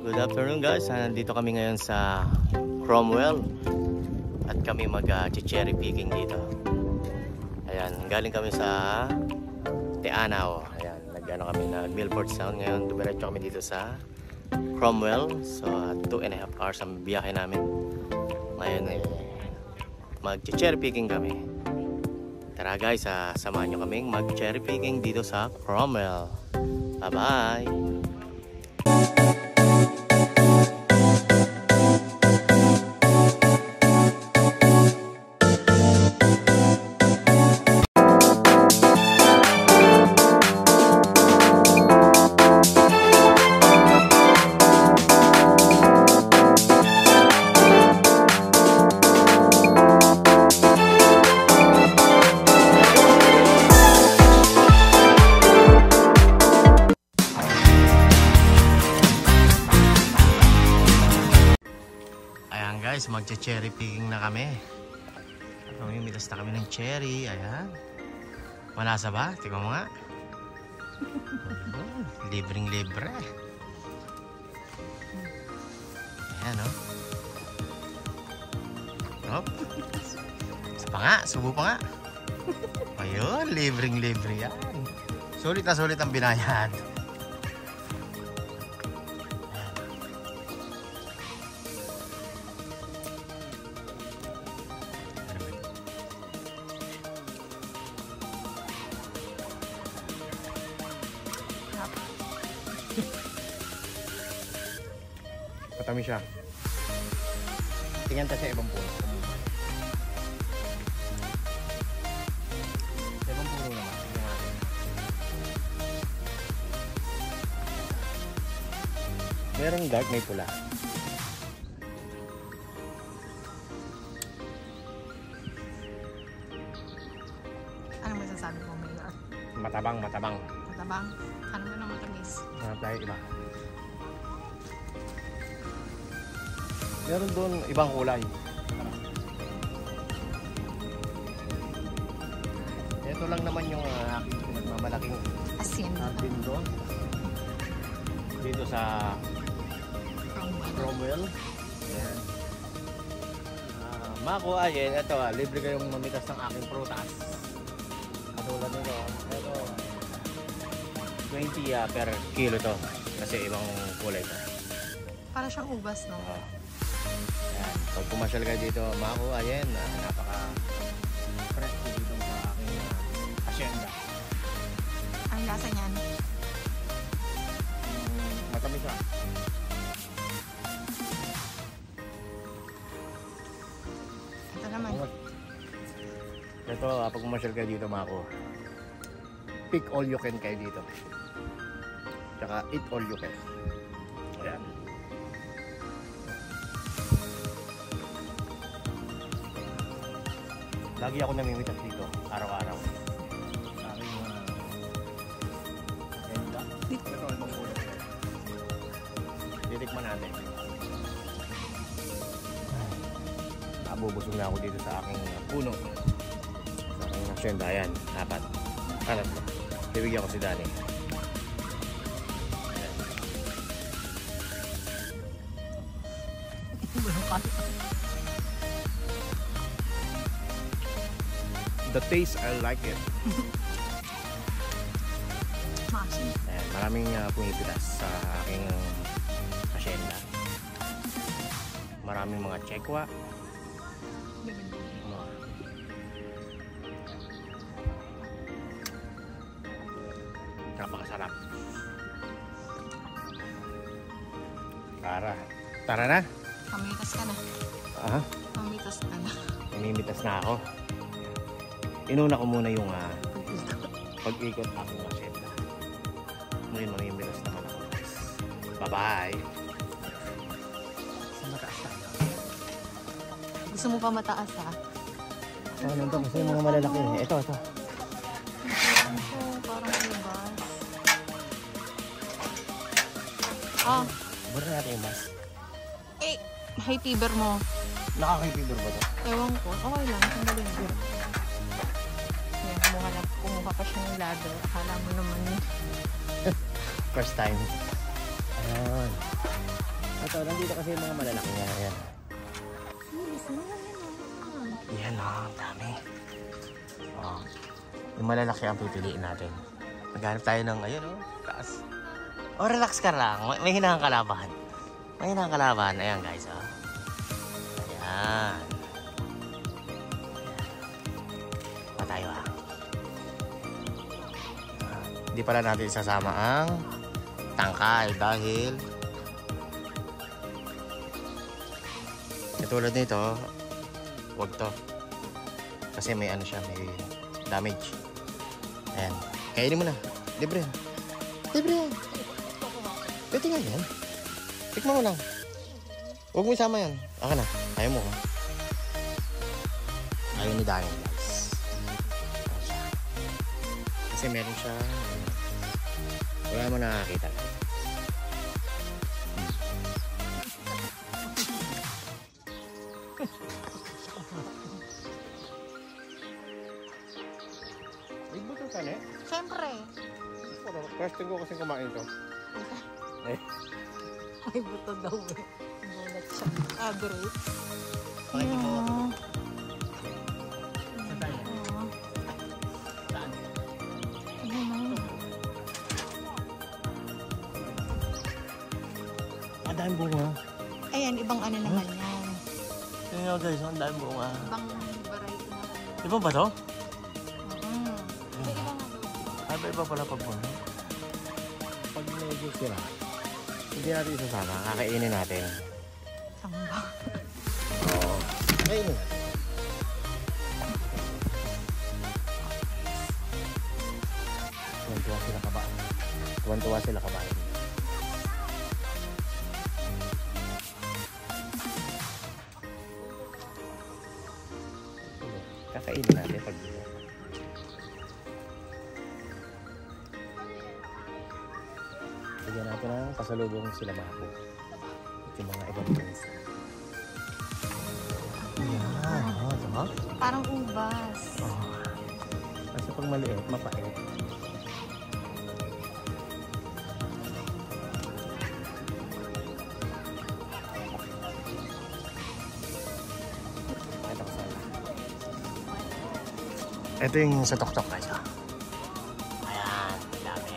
Good afternoon guys, nandito kami ngayon sa Cromwell at kami mag-cherry picking dito. Ayan, galing kami sa Teanao. Ayan, nag-Milford Sound. Ngayon, dumiretso kami dito sa Cromwell. So, 2.5 hours ang biyahe namin. Ngayon, mag-cherry picking kami. Tara guys, samahan nyo kaming mag-cherry picking dito sa Cromwell. Bye-bye! Guys, magche-cherry picking na kami. Mamimitas na kami ng cherry. Ayan. Malasa ba? Tingnan mo nga. Libreng libre. Ayan, oh. Hop. Isa pa nga. Subo pa nga. Ayun. Libreng libre yan. Sulit na sulit ang binayad. Patami siya. Tingnan tayo sa ibang puno. Sa ibang puno naman. Tingnan natin. Merong dark, may pula. Ano masasabi mo, Mayor? Matabang, matabang. Matabang? Ano mo na matamis? Hanap tayo iba. Meron doon ibang kulay. Ito lang naman yung aking pinagmamalaking asin hardin doon. Dito sa Cromwell. Ayan. Mako, ayan. Ito, libre kayong mamitas ng aking prutas. Katulad nito. Ito, 20 per kilo to. Kasi ibang kulay to. Para siyang ubas, no? Ayan. Pag pumasyal kayo dito, Mako, ayan, napaka-fresh dito sa aking asyenda. Ang lasa niyan? Matamis siya. Ito naman. Ito, pag pumasyal kayo dito, Mako, pick all you can kayo dito. Tsaka eat all you can. Ayan. Lagi ako namimitas dito, araw-araw. Sa aking agenda. Ito, ibang kulay. Titikman natin. Nabubusog na ako dito sa aking puno. Sa aking asyenda. Ayan, apat. Alat ko. Bibigyan ko si Danny. The taste, I like it. Ayan, maraming pumipitas sa aking asyenda. Maraming mga tsekwa. Napakasarap. Tara na. Mamitas ka na. Aha. Mamitas ka na. Namimitas na ako. Inuna ko muna yung pag-ikot aking asyenda. Ngayon mamimitas naman ako guys. Bye-bye! Sa mataas tayo. Gusto mo pa mataas, ha? Ano ito? Kasi yung mga malalaki. Ito. Ito, parang ubas. Ah. Bura natin yung mas. Eh, high fever mo. Nakaka-fever ba ito? Ewan ko. Okay lang. Sandali na. Kumuha pa siya ng ladder. Akala mo naman First time. Ayan. Ito, nandito kasi yung mga malalaki nga. Ayan. Yan ang dami. Oh. Yung malalaki ang pipiliin natin. Maghanap tayo ng, ayun oh, taas. Oh, relax ka lang. May hinahang kalaban. May hinahang kalaban. Ayan guys, oh. Ayan. Pa tayo ah. Hindi pala natin isasama ang tangkay dahil katulad nito, wag to. Kasi may ano siya, may damage. Ayan. Kainin mo na. Libre. Libre. Pwede nga yan. Tikman mo lang. Huwag mo isama yan. Aka na. Ayaw mo. Ayaw ni Daniel, guys. Ayan siya. Kasi meron siya. Wala mo nakakita. May buto ka na eh. Siyempre. First time ko kasi kumain to. May buto daw eh. Bunat siya. Great. Pakita mo. Yeah. Saan tayo? Saan? Ang daming bunga. Ayan, ibang ano naman yan. Tingnan nyo guys, ang daming bunga. Ibang variety naman. Iba ba to? May iba nga daw. Ay, iba pala pag bunga. Pag medyo sila, hindi natin isasama. Kakainin natin. Samba. Oo. Kainin natin. Tuwan-tuwa sila kabahan. Tuwan-tuwa sila kabahan. Kakainin natin pag bigyan natin ng pasalubong sila mako. At yung mga ibang friends. Yan. Oh, diba? Parang ubas. Oh. Kasi pag maliit, mapait. Ito yung sa tok-tok guys. Ayan, ang dami.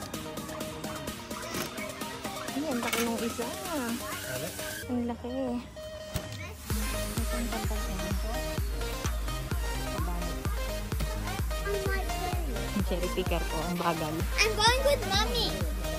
Ay, ang laki ng isa. Ang laki. Ang tagal niya. Ang cherry picker ko, ang bagal. I'm going with mommy.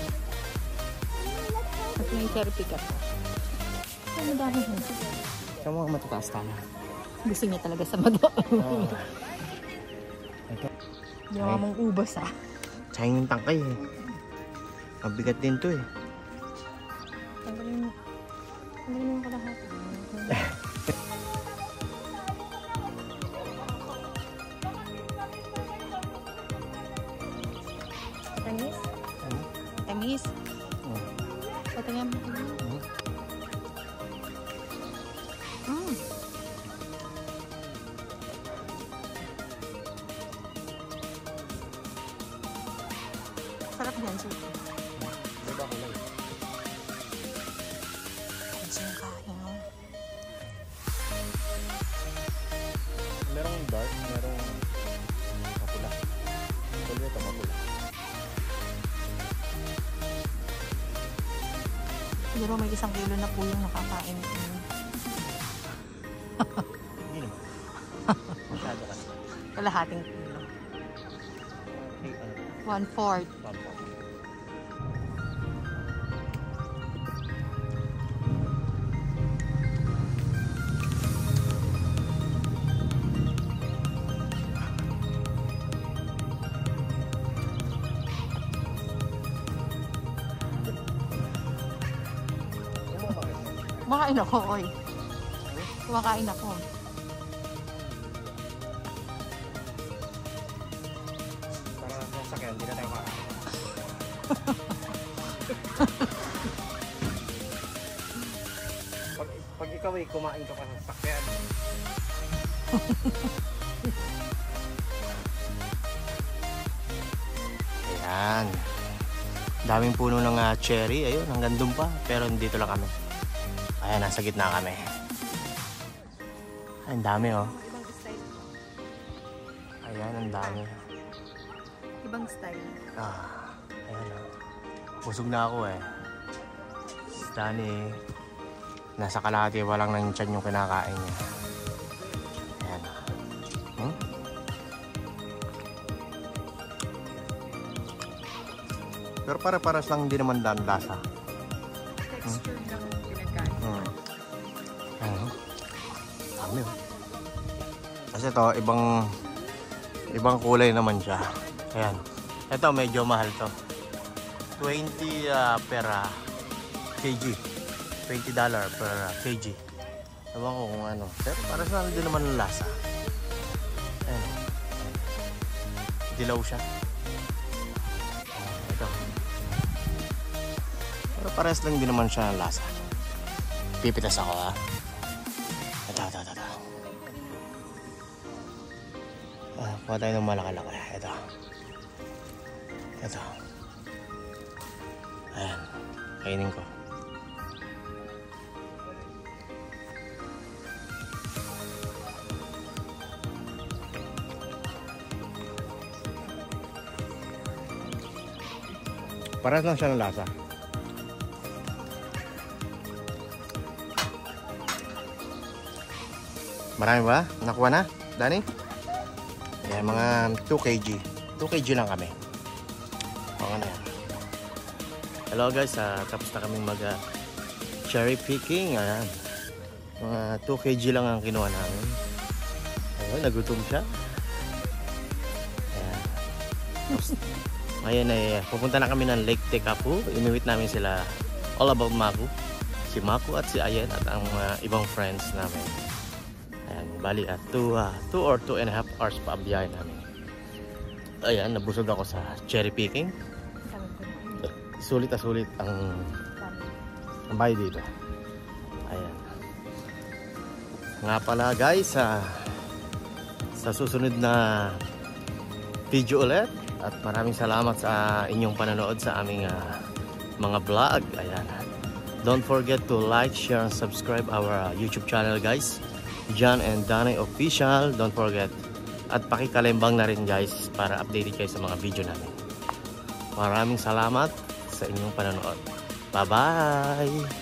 At may cherry picker ko. Ang dami niya. Ikaw mga matataas tayo. Gusto niya talaga sa mado. Oh. Ito. Di mo mong ubas ah. Sayang yung tangkay eh. Mabigat din to eh. Tanggalin mo kalahati. Tamis? Tamis? Patingin mo. Sarap yan, sir. Diba kulay? Ang singkahin, no? Merong dark, merong mapula. Kulay ito mapula. Siguro may 1 kilo na po yung nakakain. Hindi naman. Masyado kasi. Kalahating kilo. 1/4. Kumakain ako, oy. Kumakain ako. Para sa sakyan, hindi na tayo makain. Pag ikaw ay kumain ka pa sa sakyan. Ayan. Daming puno ng cherry. Ayun, hanggang doon pa. Pero dito lang kami. Ayan, nasa gitna kami. Ay, ang dami oh. Ibang style. Ayan, ang dami. Ibang style. Ayan oh. Busog na ako eh. Si Danny, nasa kalahati walang ng tiyan yung kinakain niya. Ayan. Pero para-paras lang din naman dan lasa. Texture ng pinagkain. Ayan. Dami oh. Kasi ito, ibang kulay naman siya. Ayan. Ito medyo mahal to. 20 per kg. $20 per kg. Ewan ko kung ano. Pero para sa din naman ng lasa. Ayan. Dilaw siya. Ito. Pero pares lang din naman siya ng lasa. Pipitas ako ha. Ito. Kuha tayo ng malaki-laki. Ito. Ayan. Kainin ko. Paras lang siya ng lasa. Marami ba? Nakuha na, Danny? Ayan, mga 2 kg. 2 kg lang kami. Okay na yan. Hello guys, tapos na kaming mag cherry picking. Ayan. Mga 2 kg lang ang kinuha namin. Ayun, nagutom siya. Ayan. Tapos, ngayon ay pupunta na kami ng Lake Tekapu. Imiwit namin sila All About Maku. Si Maku at si Ayen at ang ibang friends namin. Ayan, bali at 2 or 2.5 hours pa ang biyahe namin. Ayan, nabusog ako sa cherry picking. Sulit na sulit ang bahay dito. Ayan. Nga pala guys, sa susunod na video ulit. At maraming salamat sa inyong panonood sa aming mga vlog. Ayan. Don't forget to like, share, and subscribe our YouTube channel guys. John and Danny Official. Don't forget. At pakikalembang na rin guys para updated kayo sa mga video namin. Maraming salamat sa inyong panonood. Bye-bye!